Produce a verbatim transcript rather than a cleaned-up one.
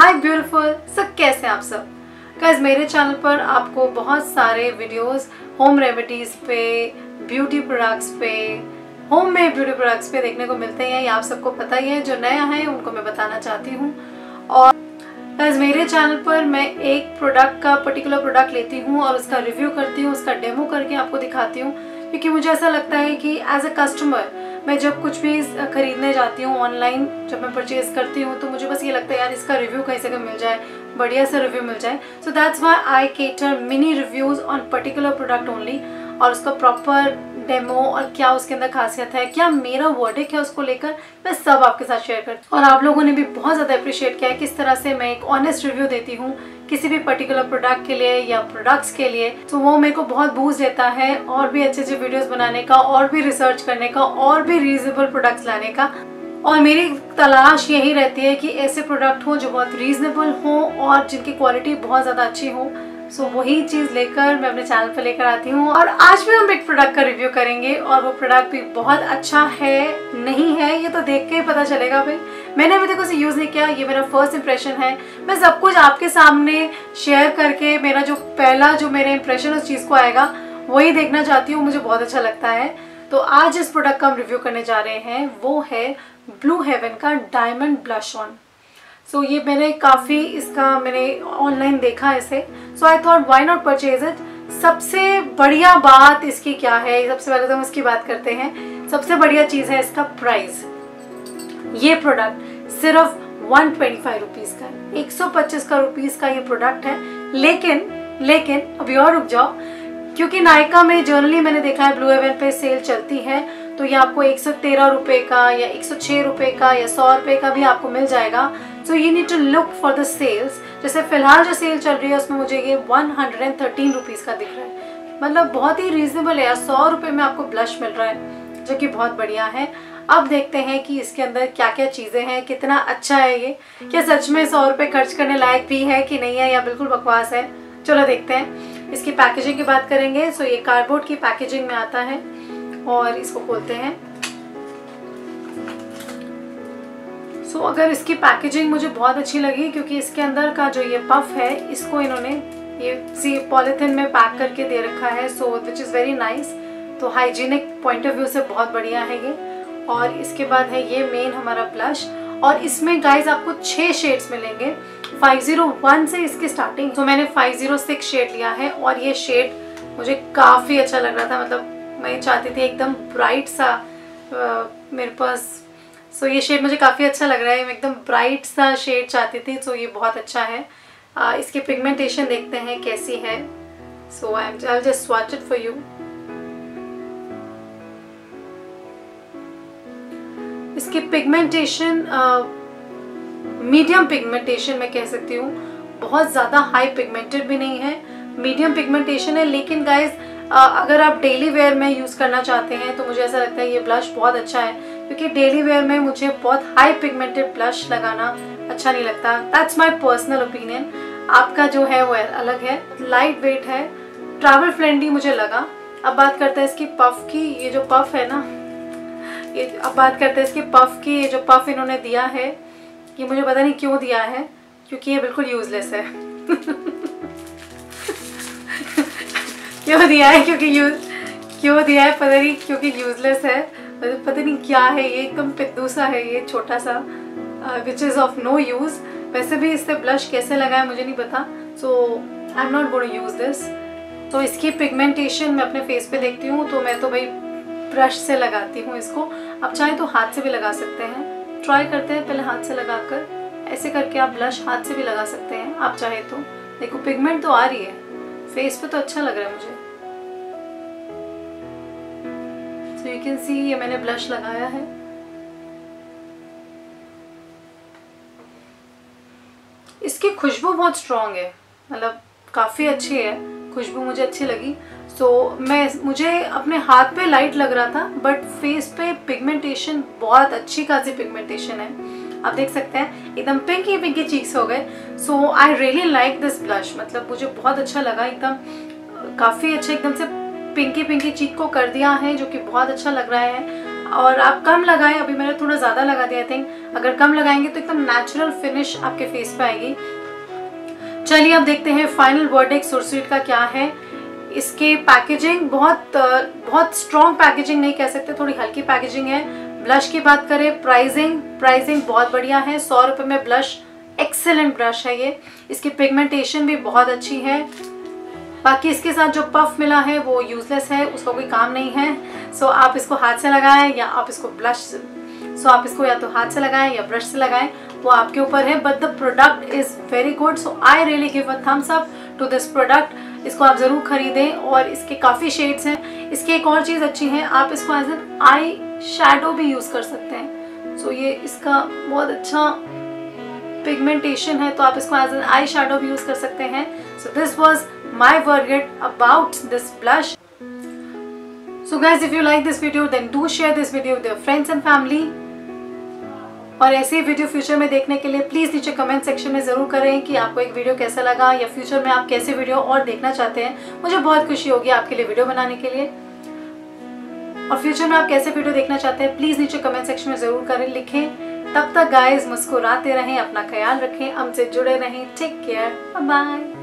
हाय beautiful, सब कैसे हैं आप सब। गाइस मेरे चैनल पर आपको बहुत सारे वीडियोस होम रेमेडीज़ पे, ब्यूटी प्रोडक्ट्स पे, होम मेड ब्यूटी प्रोडक्ट्स पे देखने को मिलते हैं। ये आप सबको पता ही है, जो नया है उनको मैं बताना चाहती हूँ। और गाइस मेरे चैनल पर मैं एक प्रोडक्ट का पर्टिकुलर प्रोडक्ट लेती हूँ और उसका रिव्यू करती हूँ, उसका डेमो करके आपको दिखाती हूँ, क्योंकि मुझे ऐसा लगता है कि एज अ कस्टमर मैं जब कुछ भी खरीदने जाती हूँ ऑनलाइन, जब मैं परचेज करती हूँ तो मुझे बस ये लगता है यार इसका रिव्यू कहीं से मिल जाए, बढ़िया सा रिव्यू मिल जाए। So that's why I cater mini reviews on particular product only, और उसका प्रॉपर डेमो और क्या उसके अंदर खासियत है, क्या मेरा वर्डिक है उसको लेकर, मैं सब आपके साथ शेयर करती हूँ। और आप लोगों ने भी बहुत ज़्यादा अप्रिशिएट किया है किस तरह से मैं एक ऑनेस्ट रिव्यू देती हूँ किसी भी पर्टिकुलर प्रोडक्ट के लिए या प्रोडक्ट्स के लिए। तो वो मेरे को बहुत बूस्ट देता है और भी अच्छे अच्छे वीडियोस बनाने का, और भी रिसर्च करने का, और भी रीजनेबल प्रोडक्ट्स लाने का। और मेरी तलाश यही रहती है कि ऐसे प्रोडक्ट हो जो बहुत रीजनेबल हो और जिनकी क्वालिटी बहुत ज़्यादा अच्छी हो। सो so, वही चीज़ लेकर मैं अपने चैनल पर लेकर आती हूँ। और आज भी हम एक प्रोडक्ट का रिव्यू करेंगे, और वो प्रोडक्ट भी बहुत अच्छा है नहीं है ये तो देख के ही पता चलेगा भाई। मैंने अभी तक उसे यूज़ नहीं किया, ये मेरा फर्स्ट इंप्रेशन है। मैं सब कुछ आपके सामने शेयर करके मेरा जो पहला जो मेरा इंप्रेशन उस चीज़ को आएगा वही देखना चाहती हूँ, मुझे बहुत अच्छा लगता है। तो आज इस प्रोडक्ट का हम रिव्यू करने जा रहे हैं, वो है ब्लू हेवन का diamond blush on. So so, ये मैंने काफ़ी इसका मैंने ऑनलाइन देखा इसे, so I thought why not purchase it. सबसे बढ़िया बात इसकी क्या है, सबसे पहले तो हम इसकी बात करते हैं। सबसे बढ़िया चीज़ है इसका प्राइस। ये प्रोडक्ट सिर्फ वन ट्वेंटी फाइव रुपीज़ का है, एक सौ पच्चीस का रुपीज़ का ये प्रोडक्ट है। लेकिन लेकिन अभी और रुक जाओ, क्योंकि नायका में जनरली मैंने देखा है ब्लू हेवन पे सेल चलती है, तो ये आपको एक सौ तेरह रुपये का या एक सौ छः रुपये का या सौ रुपये का भी आपको मिल जाएगा। So you need to look for the sales. जैसे फिलहाल जो सेल चल रही है उसमें मुझे ये one hundred and thirteen rupees का दिख रहा है, मतलब बहुत ही रीजनेबल है यार। सौ रुपये में आपको ब्लश मिल रहा है, जो कि बहुत बढ़िया है। अब देखते हैं कि इसके अंदर क्या क्या चीज़ें हैं, कितना अच्छा है ये, क्या सच में सौ रुपये खर्च करने लायक भी है कि नहीं है, या बिल्कुल बकवास है। चलो देखते हैं। इसकी पैकेजिंग की बात करेंगे। सो ये कार्डबोर्ड की पैकेजिंग में आता है, और इसको खोलते हैं। सो so, अगर इसकी पैकेजिंग मुझे बहुत अच्छी लगी, क्योंकि इसके अंदर का जो ये पफ है इसको इन्होंने ये सी पॉलीथिन में पैक करके दे रखा है, so which is very nice. तो हाइजीनिक पॉइंट ऑफ व्यू से बहुत बढ़िया है ये। और इसके बाद है ये मेन हमारा ब्लश, और इसमें गाइज आपको छः शेड्स मिलेंगे। फाइव ज़ीरो वन से इसकी स्टार्टिंग, तो मैंने फाइव ज़ीरो सिक्स शेड लिया है, और ये शेड मुझे काफ़ी अच्छा लग रहा था। मतलब मैं चाहती थी एकदम ब्राइट सा आ, मेरे पास। सो so, ये शेड मुझे काफ़ी अच्छा लग रहा है, मैं एकदम ब्राइट सा शेड चाहती थी। सो so, ये बहुत अच्छा है। आ, इसकी पिगमेंटेशन देखते हैं कैसी है। So I am just swatch it for you. इसकी पिगमेंटेशन मीडियम पिगमेंटेशन मैं कह सकती हूँ, बहुत ज़्यादा हाई पिगमेंटेड भी नहीं है, मीडियम पिगमेंटेशन है। लेकिन गाइज अगर आप डेली वेयर में यूज़ करना चाहते हैं तो मुझे ऐसा लगता है ये ब्लश बहुत अच्छा है, क्योंकि डेली वेयर में मुझे बहुत हाई पिगमेंटेड ब्लश लगाना अच्छा नहीं लगता। That's my personal opinion. आपका जो है वो अलग है। लाइट वेट है, ट्रैवल फ्रेंडली मुझे लगा। अब बात करते हैं इसकी पफ की। ये जो पफ है ना, ये अब बात करते हैं इसकी पफ की। ये जो पफ इन्होंने दिया है ये मुझे पता नहीं क्यों दिया है, क्योंकि ये बिल्कुल यूजलेस है। क्यों दिया है, क्योंकि यूज क्यों दिया है पता नहीं, क्योंकि यूजलेस है। पता नहीं क्या है ये, एकदम पिद्दू सा है ये, छोटा सा, which is of no use. वैसे भी इससे ब्लश कैसे लगाए मुझे नहीं पता, so I am not going to use this. तो इसकी पिगमेंटेशन मैं अपने फेस पे देखती हूँ, तो मैं तो भाई ब्रश से लगाती हूँ इसको। आप चाहें तो हाथ से भी लगा सकते हैं, ट्राई करते हैं पहले हाथ से लगाकर। ऐसे करके आप ब्लश हाथ से भी लगा सकते हैं आप चाहे तो। देखो पिगमेंट तो आ रही है फेस पे, तो अच्छा लग रहा है मुझे। सो यू कैन सी ये मैंने ब्लश लगाया है। इसकी खुशबू बहुत स्ट्रॉन्ग है, मतलब काफ़ी अच्छी है खुशबू, मुझे अच्छी लगी। सो so, मैं मुझे अपने हाथ पे लाइट लग रहा था, बट फेस पे पिगमेंटेशन बहुत अच्छी खासी पिगमेंटेशन है। आप देख सकते हैं एकदम पिंकी पिंकी चीक्स हो गए। So I really like this blush, मतलब मुझे बहुत अच्छा लगा, एकदम काफ़ी अच्छा एकदम से पिंकी पिंकी चीक को कर दिया है, जो कि बहुत अच्छा लग रहा है। और आप कम लगाएं, अभी मैंने थोड़ा ज़्यादा लगा दिया आई थिंक। अगर कम लगाएंगे तो एकदम नेचुरल फिनिश आपके फेस पे आएगी। चलिए अब देखते हैं फाइनल वर्डिक्ट सुरसुईट का क्या है। इसके पैकेजिंग बहुत बहुत स्ट्रॉन्ग पैकेजिंग नहीं कह सकते, थोड़ी हल्की पैकेजिंग है। ब्लश की बात करें, प्राइसिंग प्राइसिंग बहुत बढ़िया है। सौ रुपये में ब्लश, एक्सेलेंट ब्रश है ये। इसकी पिगमेंटेशन भी बहुत अच्छी है। बाकी इसके साथ जो पफ मिला है वो यूजलेस है, उसका कोई काम नहीं है। सो आप इसको हाथ से लगाएं या आप इसको ब्लश सो आप इसको या तो हाथ से लगाएं या ब्रश से लगाएं, वो आपके ऊपर है। But the product is very good, so I really give a thumbs up to this product. इसको आप ज़रूर खरीदें और इसके काफ़ी शेड्स हैं। इसकी एक और चीज़ अच्छी है, आप इसको एज एन आई शैडो भी यूज़ कर सकते हैं। सो so, ये इसका बहुत अच्छा पिगमेंटेशन है, तो आप इसको एज एन आई शैडो भी यूज़ कर सकते हैं। So this was my verdict about this blush. So guys, if you like this video then do share this video with your friends and family। और ऐसे ही वीडियो फ्यूचर में देखने के लिए प्लीज़ नीचे कमेंट सेक्शन में ज़रूर करें कि आपको एक वीडियो कैसा लगा या फ्यूचर में आप कैसे वीडियो और देखना चाहते हैं। मुझे बहुत खुशी होगी आपके लिए वीडियो बनाने के लिए। और फ्यूचर में आप कैसे वीडियो देखना चाहते हैं प्लीज़ नीचे कमेंट सेक्शन में ज़रूर करें, लिखें। तब तक गाइज मुस्कुराते रहें, अपना ख्याल रखें, हमसे जुड़े रहें। Take care, bye bye.